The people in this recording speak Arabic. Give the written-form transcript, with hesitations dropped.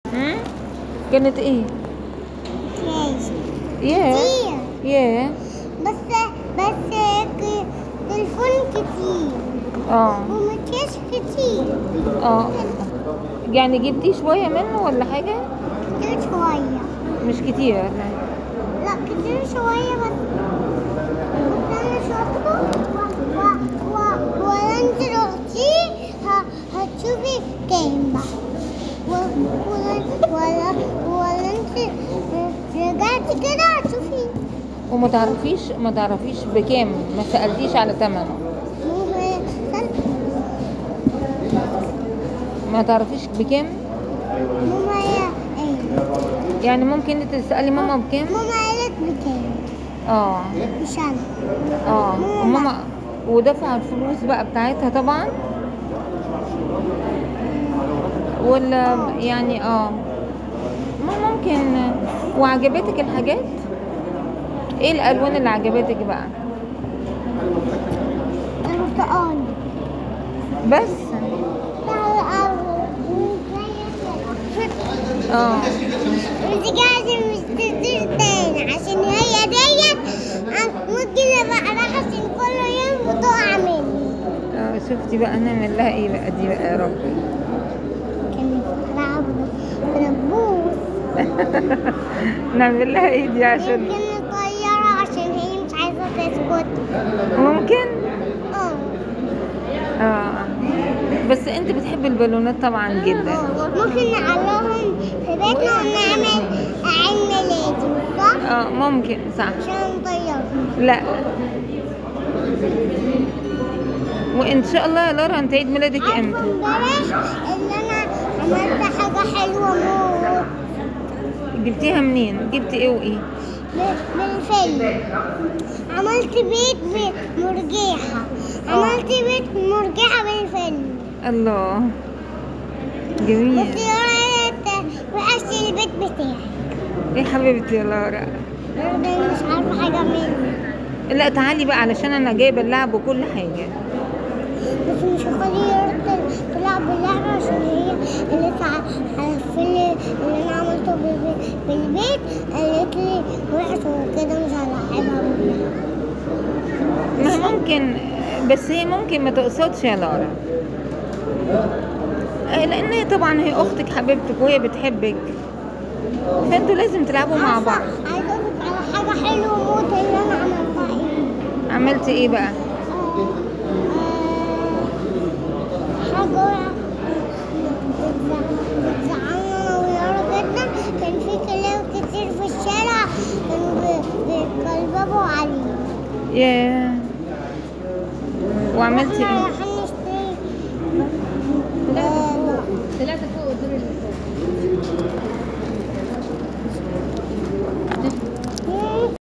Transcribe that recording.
كانت ايه؟ ياه ياه بس تليفون كتير ومكياج كتير. يعني جبتي شوية منه ولا حاجة؟ كتير شوية. مش كتير؟ لا كتير شوية بس انا شفته ولا انت رحتي هتشوفي كام بقى ولا انت رجعتي كده هتشوفي. وما تعرفيش بكام؟ ما سألتيش على ثمنه؟ ما تعرفيش بكام؟ ماما يعني ممكن انت تسألي ماما بكام؟ ماما قالت بكام. مش انا. وماما ودفع الفلوس بقى بتاعتها طبعا ولا يعني ممكن. وعجبتك الحاجات؟ ايه الالوان اللي عجبتك بقى؟ البرتقالي بس. ودي قاعدة مش تصير تاني عشان هي ديت ممكن ابقى رايحة عشان كل يوم بتقع مني. شفتي بقى نعمل لها ايه بقى دي بقى يا ربي؟ كانت بتلعب بنبوس. نعمل لها ايه دي عشان يمكن نطيرها عشان هي مش عايزة تسكت. ممكن. بس انت بتحب البالونات طبعا جدا. ممكن نعلقهم في بيتنا ونعمل عيد ميلادي صح؟ ممكن صح عشان نطيرهم. لا وان شاء الله يا لارا انت عيد ميلادك امتى؟ امبارح اللي انا عملت حاجة حلوة موت. جبتيها منين؟ جبتي ايه وايه؟ بالفيلم. عملت بيت مرجيحة. عملت بيت مرجيحة بالفيلم. الله جميل. بس يا ريت وحشتي البيت بتاعي. ايه حبيبتي يا لارا؟ مش عارفة حاجة منه. لا تعالي بقى علشان انا جايبه اللعب وكل حاجه. بس مش هخليه تلعب باللعبة عشان هي اللي الفيلم اللي انا عملته بالبيت قالت لي وحش وكده مش هلعبها باللعبة. ما ممكن بس هي ممكن ما تقصدش يا لارا لان هي طبعا هي اختك حبيبتك وهي بتحبك فانتوا لازم تلعبوا مع بعض. عايزه اقول لك على حاجه حلوه موت اللي انا عملتها. عملتي ايه بقى؟ حاجه بتزعلنا ولارا جدا. كان في كلاب كتير في الشارع كانوا بيكلببوا عليه. ياه وعملتي احنا ايه؟ رايحين نشتري. طلعت فوق الدور اللي فوق.